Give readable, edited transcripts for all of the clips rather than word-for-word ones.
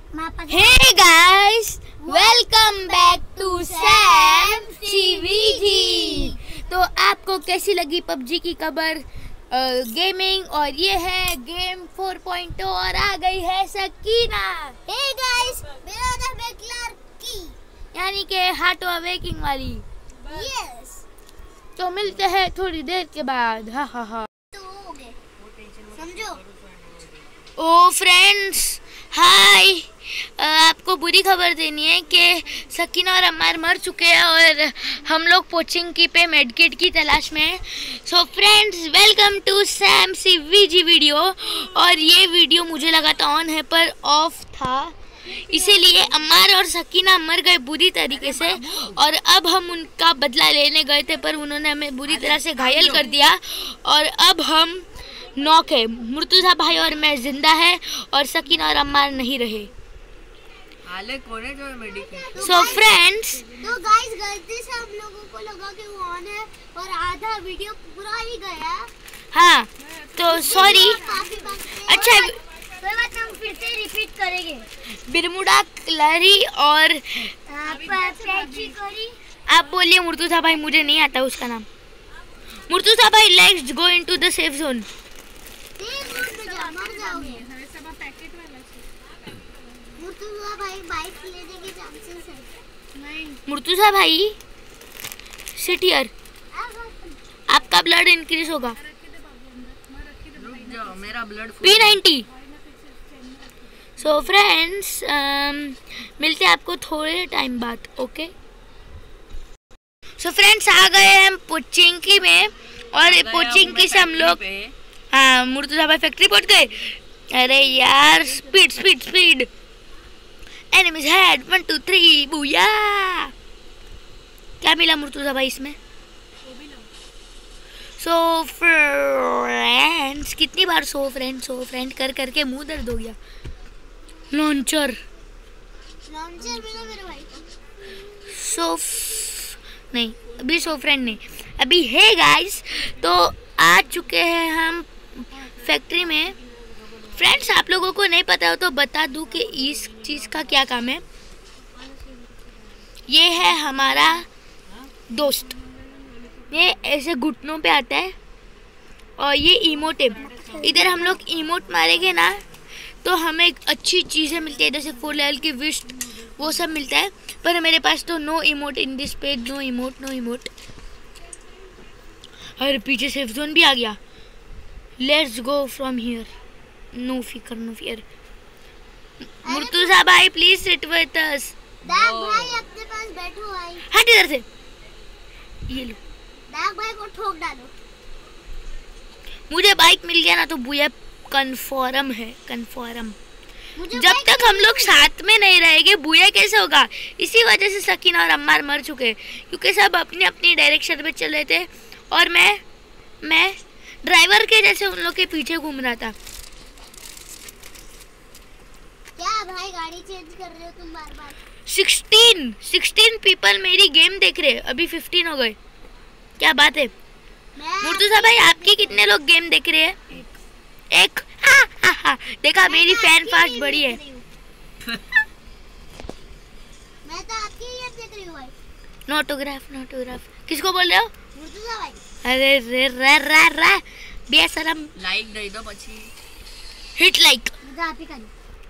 Hey guys, welcome back to Sam CVG। तो आपको कैसी लगी पबजी की खबर गेमिंग? और ये है गेम 4.0 और आ गई है सकीना। Hey guys, मेरा नाम है क्लार्की, यानी कि हार्टो अवेकिंग वाली। Yes। तो मिलते हैं थोड़ी देर के बाद। हा हा हा। तो हो गए, समझो। Oh friends, hi. आपको बुरी खबर देनी है कि सकीना और अम्मार मर चुके हैं और हम लोग पोचिंग की पे मेडकिट की तलाश में हैं। So friends, welcome to Sam CVG video. और ये वीडियो मुझे लगा था ऑन है पर ऑफ था, इसीलिए अम्मार और सकीना मर गए बुरी तरीके से और अब हम उनका बदला लेने गए थे पर उन्होंने हमें बुरी तरह से घायल कर दिया और अब हम नॉक है। मुर्तुजा भाई और मैं जिंदा है और सकीना और अम्मार नहीं रहे। सो फ्रेंड्स, तो गाइस गलती से हम लोगों को लगा कि वो ऑन है और आधा वीडियो पूरा ही गया। हाँ तो सॉरी। अच्छा, कोई बात नहीं, हम फिर से रिपीट करेंगे। बिरमुडा क्लरी और आप बोलिए मुर्तुजा भाई, मुझे नहीं आता उसका नाम। मुर्तुजा भाई, let's go into the safe zone. मर जाओगे। मुर्तुजा भाई बाइक लेने के चांसेस है। नहीं मुर्तुजा भाई, सिट हियर। आपका ब्लड इंक्रीज होगा। मेरा ब्लड P90। सो फ्रेंड्स, मिलते हैं आपको थोड़े टाइम बाद। ओके। सो फ्रेंड्स, आ गए हम पोचिंकी में और पोचिंकी से हम लोग हाँ मुर्तुजा भाई फैक्ट्री पहुंच गए। अरे यार, speed speed speed. Enemies head 1 2 3 booyah. क्या मिला मुर्तुजा भाई इसमें? सो फ्रेंड्स, कितनी बार सो फ्रेंड कर करके मुंह दर्द हो गया। लॉन्चर मिला मेरे भाई को। नहीं, अभी सो फ्रेंड नहीं, अभी है गाइस। तो आ चुके हैं हम फैक्ट्री में। फ्रेंड्स, आप लोगों को नहीं पता हो तो बता दूं कि इस चीज़ का क्या काम है। ये है हमारा दोस्त, ये ऐसे घुटनों पे आता है और ये इमोट है। इधर हम लोग इमोट मारेंगे ना तो हमें अच्छी चीज़ें मिलती है, जैसे 4 लेवल की विस्ट, वो सब मिलता है। पर मेरे पास तो no emote in this page, no emote. अरे पीछे सेफ जोन भी आ गया। Let's go from here. No fear. Murtuza भाई, प्लीज सिट विद अस। डाक भाई अपने पास बैठो भाई। हट इधर से। ये लो, डाक भाई को ठोक डालो। मुझे बाइक मिल गया ना तो बुया कन्फर्म है, कन्फर्म। मुझे जब तक हम लोग साथ में नहीं रहेंगे बुया कैसे होगा? इसी वजह से सकीना और अम्मार मर चुके, क्योंकि सब अपनी अपनी डायरेक्शन में चल रहे थे और मैं ड्राइवर के जैसे उन लोग के पीछे घूम रहा था। क्या भाई गाड़ी चेंज कर रहे हो तुम बार-बार? 16 पीपल मेरी गेम देख रहे हैं, अभी 15 हो गए। क्या बात है मुर्तुजा भाई, आपके कितने लोग गेम देख रहे हैं? एक। हाँ, देखा, मेरी फैन फास्ट बड़ी है। मैं तो आपकी ही देख रही हूँ भाई। नोटोग्राफ किसको बोल रहे हो? मुर्तुजा भाई। अरे रे बेशरम। लाइक दे दो પછી हिट लाइक। मुझे आप ही करनी।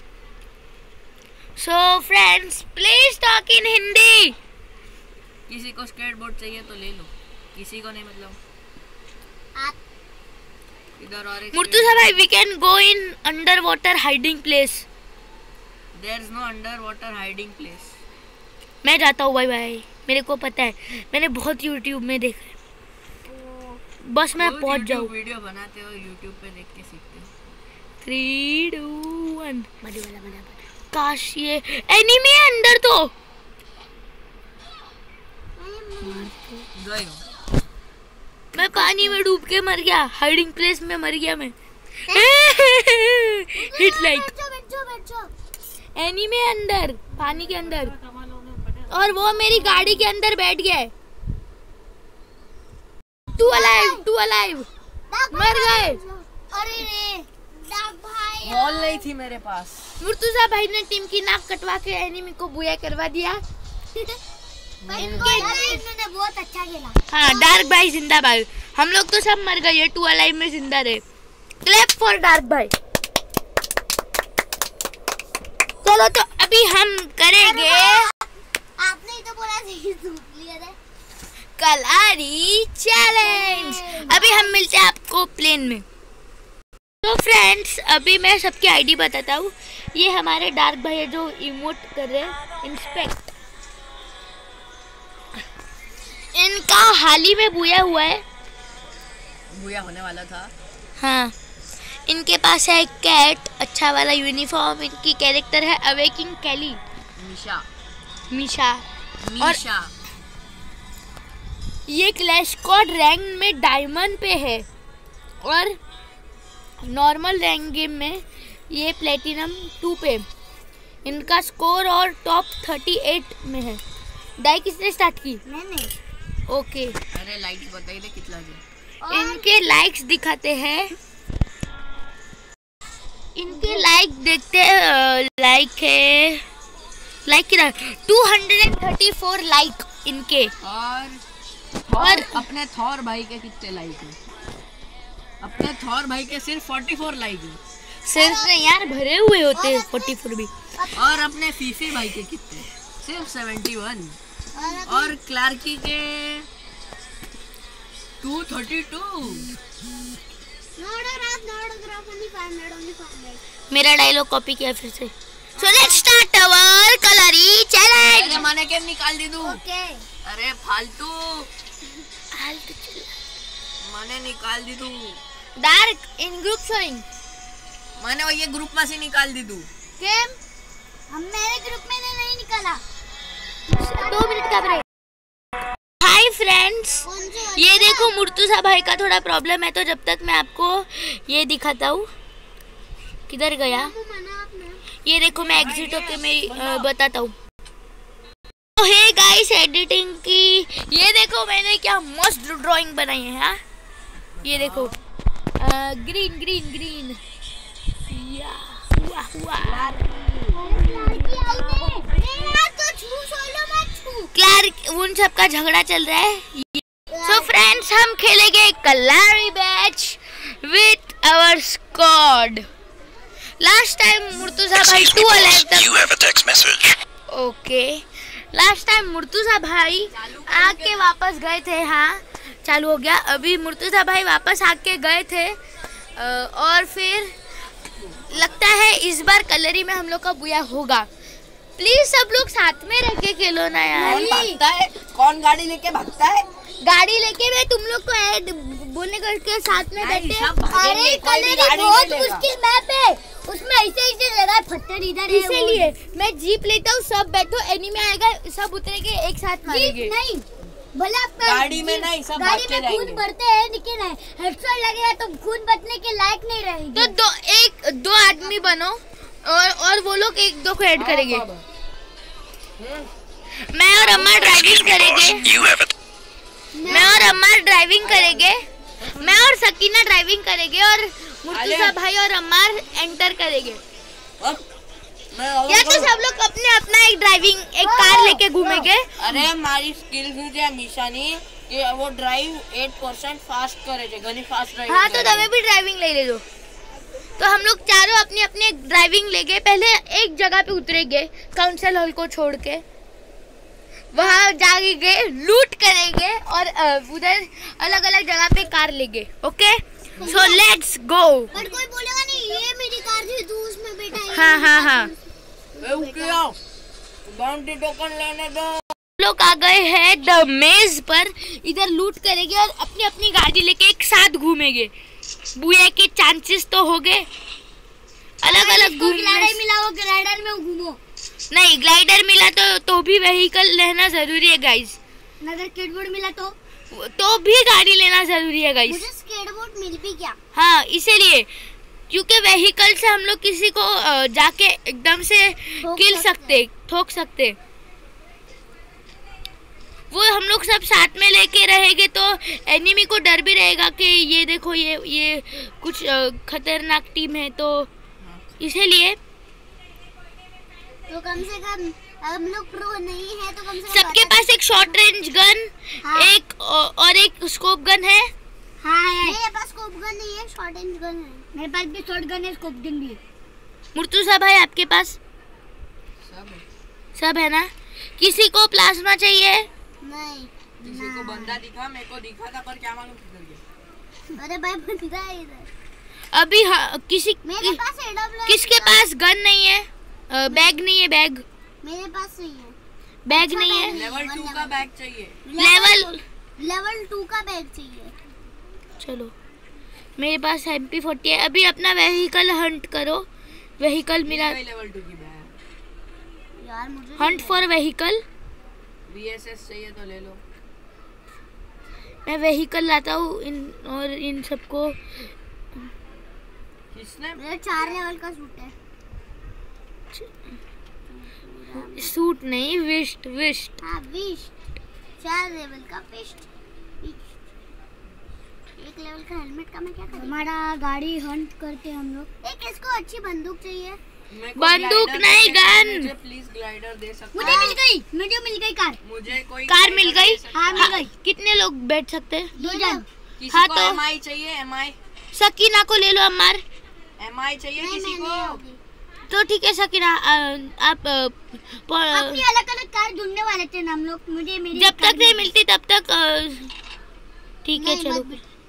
So friends, please talk in Hindi. किसी को स्केटबोर्ड चाहिए तो ले लो, किसी को नहीं, मतलब आप इधर और एक मुर्तुजा भाई, we can go in under water hiding place. There is no under water hiding place. मैं जाता हूँ भाई, मेरे को पता है, मैंने बहुत यूट्यूब में देखा है। बस मैं पहुंच जाऊँ। वीडियो बनाते हो यूट्यूब पे देख के सीखते हो। 3 2 1। बड़ा काश ये एनिमी है अंदर तो। गए मैं पानी में डूब के मर गया, हाइडिंग प्लेस में मर गया मैं। Hit like. बैठो। एनिमी अंदर, पानी के अंदर, और वो मेरी गाड़ी के अंदर बैठ गया है। Two alive. मर गए। अरे रे डाक भाई, बॉल नहीं थी मेरे पास। मुर्तुजा भाई ने टीम की नाक कटवा के एनिमी को बुया करवा दिया। इन्होंने बहुत अच्छा खेला। हाँ, डार्क भाई जिंदाबाद। हम लोग तो सब मर गए, 2 अलाइव में जिंदा रहे। क्लैप फॉर डार्क भाई। चलो तो अभी हम करेंगे, आपने ही तो बोला था कलारी चैलेंज। अभी हम मिलते हैं आपको प्लेन में। तो फ्रेंड्स, अभी मैं सबकी आईडी बताता हूँ। ये हमारे डार्क भाई है जो इमोट कर रहे हैं, इंस्पेक्ट। इनका हाल ही में बुया हुआ है, बुया होने वाला था। हाँ। इनके पास है कैट, अच्छा वाला यूनिफॉर्म। इनकी कैरेक्टर है अवेकिंग कैली, मीशा। मीशा। ये क्लैश स्क्वाड रैंक में डायमंड पे है और नॉर्मल रैंक गेम में ये प्लेटिनम 2 पे। इनका स्कोर और टॉप 38 में है। डाई किसने स्टार्ट की? मैंने। ओके। अरे लाइक्स बताइए दे कितना है। इनके लाइक्स दिखाते हैं, इनके लाइक देखते हैं। लाइक है, लाइक कितना? 234 लाइक इनके। और अपने थॉर भाई के कितने लाइक है? अपने थॉर भाई के सिर्फ 44 लाइक है। सिर्फ नहीं यार, भरे हुए होते हैं 44 भी। और अपने फीफी भाई के कितने? सिर्फ 71। और क्लार्की के 232। मेरा डायलॉग कॉपी किया फिर से। So let's start our Kalahari challenge. अरे मैंने गेम निकाल दी तू। ओके। अरे फालतू मैंने निकाल दी तू। Dark in group showing. मैंने वो ये ग्रुप में से निकाल दी तू। गेम हम मेरे ग्रुप में नहीं निकाला। 2 मिनट का ब्रेक। हाय फ्रेंड्स, ये देखो मुर्तुजा भाई का थोड़ा प्रॉब्लम है, तो जब तक मैं आपको ये दिखाता हूँ। किधर गया? ये देखो, मैं एग्जिट होके मैं बताता हूँ। तो हे गाइस, एडिटिंग की ये देखो मैंने क्या मस्त ड्राइंग बनाई है। हाँ, ये देखो ग्रीन ग्रीन ग्रीन। क्लार्क, उन सब का झगड़ा चल रहा है। सो फ्रेंड्स, हम खेलेंगे Kalahari batch with our squad. Last time Murtuza भाई 2 अलाइव तक। ओके, लास्ट टाइम मुर्तुजा भाई आके वापस गए थे। हाँ, चालू हो गया। अभी मुर्तुजा भाई वापस आके गए थे और फिर लगता है इस बार कलरी में हम लोग का बुया होगा। प्लीज सब लोग साथ में रह के खेलो ना यार। कौन भागता है? कौन गाड़ी लेके भागता है? गाड़ी लेके मैं तुम लोग को ऐड बोलने करके साथ में बैठे। अरे कलरी बहुत मुश्किल मैप है, उसमें ऐसे जगह पत्थर इधर है। इसीलिए मैं जीप लेता हूँ, सब बैठो, एनिमी आएगा, सब उतरेंगे, एक साथ मारेंगे। नहीं, भले आप गाड़ी में नहीं, सब गाड़ी में खून बढ़ते हैं, लेकिन हेडशॉट लगेगा तो खून बचने के लायक नहीं रहेगी। तो 2 आदमी बनो और वो लोग 1-2 को ऐड करेंगे। मैं और अम्मा ड्राइविंग करेंगे। मैं और सकीना ड्राइविंग करेंगे और मुर्तुजा भाई और अम्मार एंटर करेंगे। या तो सब लोग अपने अपना एक कार लेके घूमेंगे। अरे हमारी स्किल है मिशानी कि वो ड्राइव 8% फास्ट करे थे, घनी फास्ट ड्राइव। हाँ, तो तभी भी ड्राइविंग ले लो। तो हम लोग चारों अपनी अपनी ड्राइविंग लेके पहले एक जगह पे उतरेंगे, काउंसिल हॉल को छोड़ के। वहाँ जाएंगे, लूट करेंगे और उधर अलग अलग जगह पे कार लेंगे। Okay, so let's go. पर कोई बोलेगा नहीं ये मेरी कार थी, तू उसमें बैठा है। हाँ। बाउंड्री टोकन लेने दो। लोग आ गए हैं द मेज पर। इधर लूट करेंगे और अपनी अपनी गाड़ी लेके एक साथ घूमेंगे। बुया के चांसेस तो हो गए। अलग अलग ग्लाइडर मिला, वो ग्लाइडर में घूमो। नहीं, ग्लाइडर मिला तो भी व्हीकल लेना जरूरी है गाइस। अगर स्केटबोर्ड मिला तो भी गाड़ी लेना जरूरी है गाइस। मुझे स्केटबोर्ड मिल भी गया। हाँ, इसीलिए, क्योंकि व्हीकल से हम लोग किसी को जाके एकदम से ठोक सकते। वो हम लोग सब साथ में लेके रहेंगे तो एनिमी को डर भी रहेगा कि ये देखो ये कुछ खतरनाक टीम है। तो इसीलिए तो कम से कम हम लोग प्रो नहीं है तो कम से कम सबके पास एक शॉर्ट रेंज गन, हाँ। एक और एक स्कोप गन है। हाँ है। मेरे पास स्कोप गन नहीं है, शॉर्ट रेंज गन है। मेरे पास भी शॉर्ट गन है, स्कोप गन भी है। मुर्तुजा भाई आपके पास सब है ना? किसी को प्लाज्मा चाहिए? नहीं। किसी को बंदा दिखा, मेरे को दिखा था पर क्या मालूम किधर गया। अरे भाई बंदा है इधर। अभी किसी मेरे पास AWM किसके पास गन नहीं है? बैग नहीं है? बैग मेरे पास नहीं है। बैग नहीं है। लेवल 2 का बैग चाहिए। लेवल 2 का बैग चाहिए। चलो मेरे पास MP40 है। अभी अपना वेहिकल हंट करो। वेहिकल मिला। लेवल 2 की बैग यार मुझे हंट फॉर वेहिकल। VSS चाहिए तो ले लो। मैं वेहिकल लाता हूँ इन सबको। किसने? मेरा 4 लेवल का सूट है। सूट नहीं, विस्ट विस्ट। हाँ विस्ट, 4 लेवल का विस्ट। 1 लेवल का हेलमेट का मैं क्या करूँ? हमारा गाड़ी हंट करते हम लोग। एक इसको अच्छी बंदूक चाहिए। बंदूक नहीं, गन। मुझे प्लीज ग्लाइडर दे सकते? मुझे मिल गई कार। मुझे कोई कार मिल गई? हाँ मिल गई। कितने लोग बैठ सकते हैं? 2 जन। किसी हाँ, को तो MI चाहिए? MI सकीना को ले लो। अम्मार MI चाहिए किसी को? तो ठीक है सकीना, आप अपनी अलग-अलग कार ढूंढने वाले थे ना हम लोग। मुझे मेरी जब तक नहीं मिलती तब तक ठीक है। चलो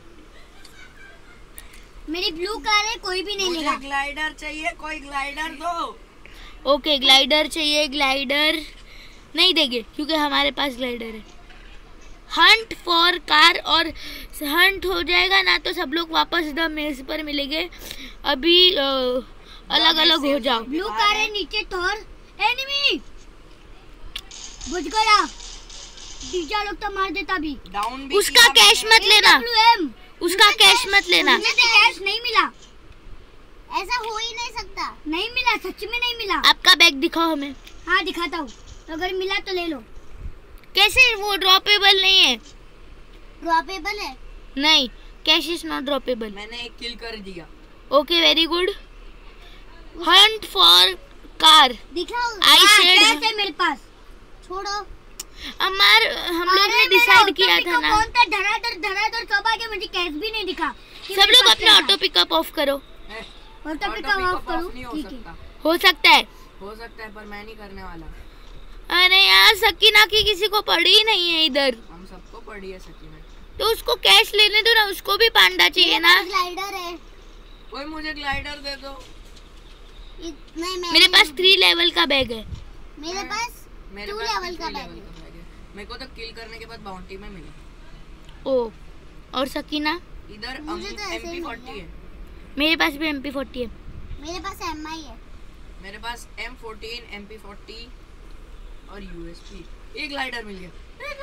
मेरी ब्लू कार है, कोई भी नहीं लेगा। मुझे ग्लाइडर चाहिए, कोई ग्लाइडर दो। ओके ग्लाइडर चाहिए। ग्लाइडर नहीं देंगे क्योंकि हमारे पास ग्लाइडर है। हंट फॉर कार, और हंट हो जाएगा ना तो सब लोग वापस द मेज पर मिलेंगे। अभी अलग अलग हो जाओ। ब्लू कार है, नीचे थॉर। एनिमी बुझ गया। डीजा लोग तो मार देता भी। डाउन भी उसका कैश मत लेना। AWM उसका कैश मत लेना। मुझे कैश नहीं मिला। ऐसा हो ही नहीं सकता। नहीं मिला, सच में नहीं मिला। आपका बैग दिखाओ हमें। हाँ दिखाता हूँ, अगर मिला तो ले लो। कैसे? वो ड्रॉपेबल नहीं है। ड्रॉपेबल है? नहीं, कैश इज नॉट ड्रॉपेबल। मैंने एक किल कर दिया। Okay very good. Hunt for car. दिखाओ। I said- कैश है मेरे पास। छोड़ो। अम्मार हम लोग ने डिसाइड किया था ना। कौन था? धड़ाधड़ सब आगे, मुझे कैश भी नहीं दिखा। सब लोग अपना ऑटो पिकअप ऑफ करो। ऑटो पिकअप ऑफ करूं? नहीं हो ठीक है। सकता। हो सकता है। हो सकता है पर मैं नहीं करने वाला। अरे यार सकीना की किसी को पड़ी ही नहीं है इधर। हम सबको पड़ी है सकीना। तो उसको कैश लेने दो ना, उसको भी पांडा चाहिए ना। ग्लाइडर है। कोई मुझे ग्लाइडर दे दो। नहीं मेरे पास 3 लेवल का बैग है। मेरे पास 2 लेवल का बैग है। मेरे को तो किल करने के बाद बाउंटी में मिला। ओ और सकीना? इधर मुझे तो ऐसे ही MP40 है। मेरे पास भी MP40 है। मेरे पास MI है। मेरे पास M14, MP40 और USP। एक ग्लाइडर मिल गया।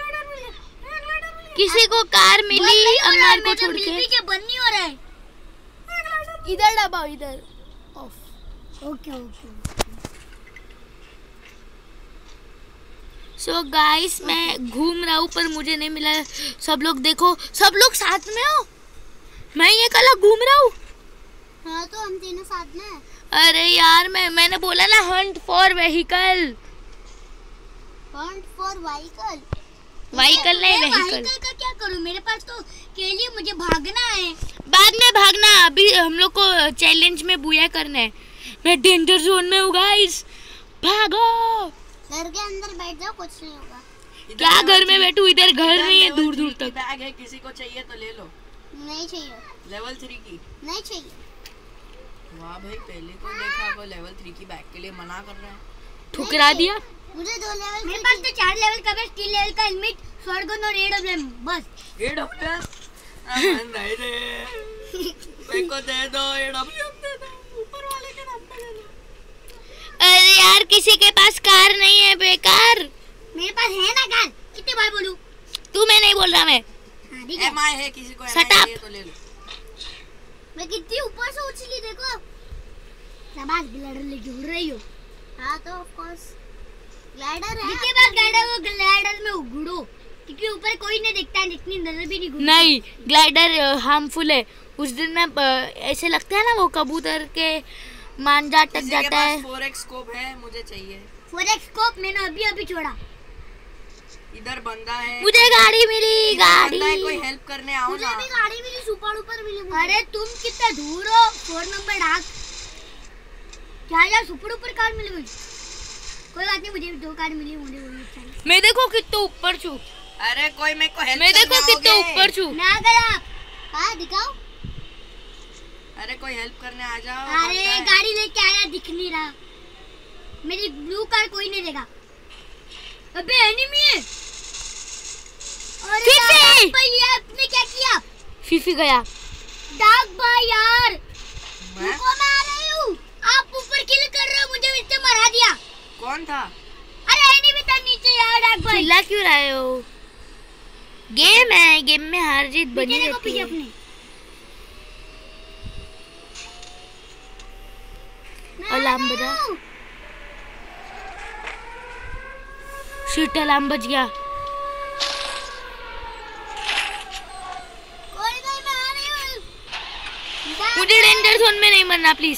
किसी को कार मिली अम्मार को छोड़ के? बंद नहीं हो रहा है। इधर दबाओ, इधर ऑफ। ओके। सो गाइस मैं घूम रहा हूँ पर मुझे नहीं मिला। सब लोग देखो, सब लोग साथ में हो। मैं ये कला घूम रहा हूँ। हाँ तो हम तीनों साथ में हैं। अरे यार मैंने बोला ना hunt for vehicle. Hunt for vehicle. Vehicle नहीं, वेहिकल। व्हीकल का क्या करूँ? मेरे पास तो के लिए मुझे भागना है। बाद में भागना, अभी हम लोग को चैलेंज में बुया करना है। मैं डेंजर जोन में हूँ गाइस, भागो। घर के अंदर बैठ जाओ, कुछ नहीं होगा। क्या घर में बैठू? इधर घर नहीं है, दूर दूर तक। बैग है, किसी को चाहिए तो ले लो। नहीं चाहिए। लेवल 3 की नहीं चाहिए। वाह भाई, पहले को देखा वो लेवल 3 की बैग के लिए मना कर रहा है। ठुकरा दिया। मुझे 2 लेवल। मेरे पास तो 4 लेवल का बेस्ट, 3 लेवल का हेलमेट, शॉटगन और AWM बस। AWM अमन नहीं रे, मेरे को दे दो AWM दे दो, ऊपर वाले के नाम पे दे दो। अरे यार किसी के पास कार नहीं है, बेकार। मेरे पास है ना कार, कितने बार बोलूं? तू मैं नहीं बोल रहा। मैं MI है, किसी को Shut MI up. चाहिए तो ले लो। मैं कितनी ऊपर से उछली देखो। शाबाश, ग्लाइडर लेके उड़ रही हो। हाँ तो ऑफ कोर्स ग्लाइडर है। जिसके पास ग्लाइडर वो ग्लाइडर में उड़ो, क्योंकि ऊपर कोई नहीं दिखता है, इतनी नजर भी नहीं घूमती। नहीं, ग्लाइडर हार्मफुल है। उस दिन मैं ऐसे लगता है ना वो कबूतर के मांझा अटक जाता है। 4x स्कोप है, मुझे चाहिए। 4x स्कोप मैंने अभी छोड़ा। इधर बंदा है, मुझे गाड़ी मिली, गाड़ी। बंदा है, कोई हेल्प करने आओ मुझे ना। भी गाड़ी मिली, सुपर ऊपर मिली मुझे। अरे तुम कितना दूर हो? 4 नंबर डाक क्या यार, सुपर ऊपर कार मिली मुझे। कोई बात नहीं, मुझे 2 कार मिली, मुझे वो चाहिए। मैं देखो कितना ऊपर छू। अरे कोई मेरे को हेल्प मैं देखो कितना ऊपर छू। मैं आ गया। कहाँ दिखाओ? अरे कोई हेल्प करने आ जाओ। अरे गाड़ी लेके आया, दिख नहीं रहा। मेरी ब्लू कार कोई नहीं देगा। अबे एनिमी है। अरे फीफी! भाई आपने क्या किया? फीफी गया। डाक भाई यार, मैं? रुको मैं आ रही हूँ। आप ऊपर किल कर रहे हो, मुझे नीचे मरा दिया। कौन था? अरे एनिमी था नीचे यार। डाक भाई चिल्ला क्यों रहे हो? गेम है, गेम में हार जीत बनी पीछे देखो, रहती पीछे है। अपने। अलार्म बजा। शीट, अलार्म बज गया। कोई नहीं, मैं आ रही हूँ। मुझे डेंजर जोन में नहीं मरना प्लीज।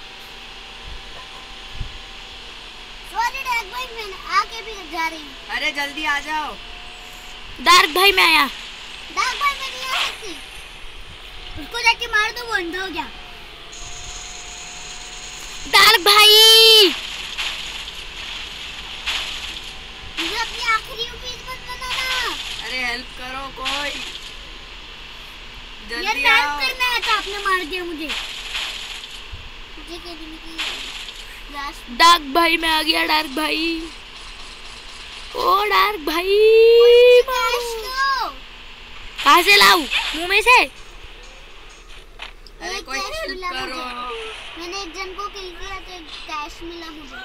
सॉरी डाक भाई, मैं आके भी जा रही हूँ। अरे जल्दी आ जाओ। डार्क भाई में आया। डाक भाई मैं नहीं आ सकती। उसको जाके मार दो, वो अंधा हो गया। डार्क भाई मुझे अपनी आखिरी उम्मीद मत बनाना। अरे हेल्प करो कोई, यार जल्दी हेल्प आओ। करना है तो आपने मार दिया मुझे। मुझे एनिमी की लाश। डार्क भाई में आ गया। डार्क भाई, ओ डार्क भाई लाश दो। कहाँ से लाऊं? मुंह में से? अरे कोई कैश हेल्प मिला करो। मुझे। मैंने एक जन को किल किया तो कैश मिला मुझे।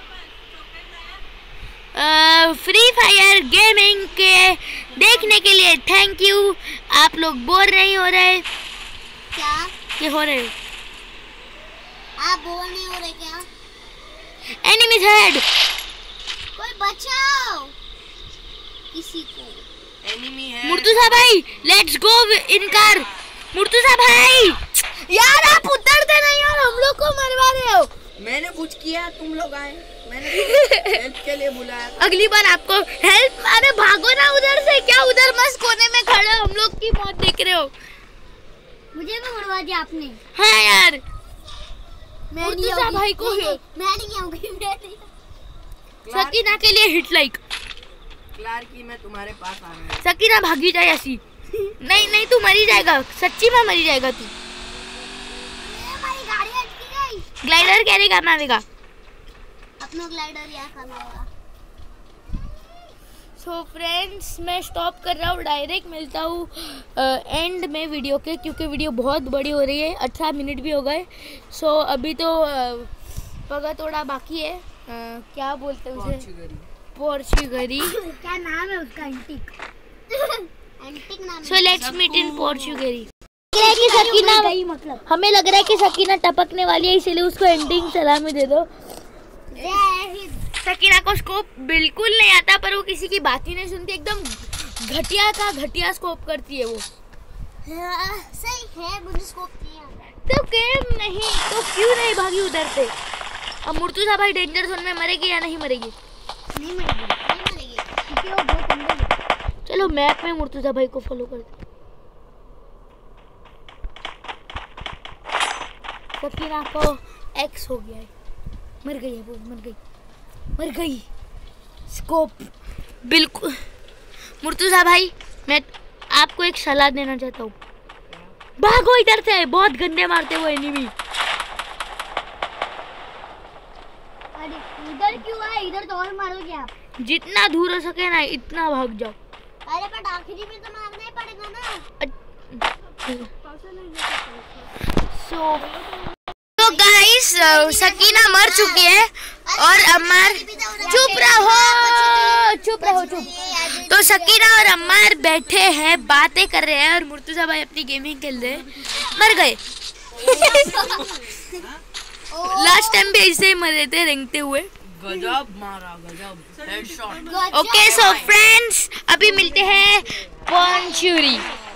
फ्री फायर गेमिंग के देखने के लिए थैंक यू। आप लोग बोर नहीं हो रहे? क्या कि हो रहे? आप बोल नहीं हो रहे क्या? Enemies head. कोई बचाओ किसी को। एनिमी है। मुर्तुजा भाई let's go in car. Murtuza भाई यार आप उतरते नहीं और हम लोग को मरवा रहे हो। मैंने कुछ किया, तुम लोग आए, मैंने हेल्प के लिए बुलाया था। अगली बार आपको हेल्प। अरे भागो ना उधर से। क्या उधर मस्त कोने में खड़े हो, हम लोग की मौत देख रहे हो? मुझे भी मरवा दिया आपने। हाँ यार, मैं मुर्तुजा भाई को मैं नहीं आऊंगी। सकीना के लिए हिट लाइक। क्लार्की मैं तुम्हारे पास आ रहा हूँ। सकीना भागी जाए ऐसी। नहीं नहीं, तू मरी जाएगा, सच्ची में मरी जाएगा तू। हमारी गाड़ी अटकी गई। ग्लाइडर कैरी करना आवेगा। अपना ग्लाइडर यहाँ करना होगा। सो फ्रेंड्स मैं स्टॉप कर रहा हूँ, डायरेक्ट मिलता हूँ एंड में वीडियो के, क्योंकि वीडियो बहुत बड़ी हो रही है। 18 मिनट भी हो गए। सो अभी तो पगा थोड़ा बाकी है। क्या बोलते हैं उसे? पोर्चुगरी। क्या नाम है उसका? एंटिक। एंटिक नाम। सो लेट्स मीट इन पोर्चुगरी। कि सकीना गई मतलब। हमें लग रहा है कि सकीना टपकने वाली है, इसीलिए उसको एंडिंग सलामी दे दो। सकीना को स्कोप बिल्कुल नहीं आता, पर वो किसी की बात ही नहीं सुनती। एकदम घटिया का घटिया स्कोप करती है वो। सही है, मुझे स्कोप नहीं आता। तो गेम नहीं तो क्यों नहीं भागी उधर से? अब मुर्तुजा भाई डेंजर जोन में मरेगी या नहीं मरेगी? नहीं मरेगी, नहीं मरेगी, क्योंकि वो बहुत अंदर है। चलो मैप में मुर्तुजा भाई को फॉलो कर दो। सकीना को एक्स हो गया है। मर गई है वो, मर गई। स्कोप बिल्कुल। मुर्तुजा भाई मैं आपको एक सलाह देना चाहता हूँ, भागो इधर से, बहुत गंदे मारते वो एनिमी। अरे इधर क्यों आए? इधर तो और मारोगे आप। जितना दूर हो सके ना इतना भाग जाओ। अरे बट आखिरी में तो मारना ही पड़ेगा ना। तो गाइस सकीना मर चुकी है और अम्मार चुप रहो। तो सकीना और अम्मार बैठे हैं, बातें कर रहे हैं और मुर्तुजा भाई अपनी गेमिंग खेल रहे हैं। मर गए। लास्ट टाइम भी ऐसे ही मरे थे रेंगते हुए। गजब मारा, गजब हेडशॉट। ओके सो फ्रेंड्स अभी मिलते हैं पोर्चुगरी।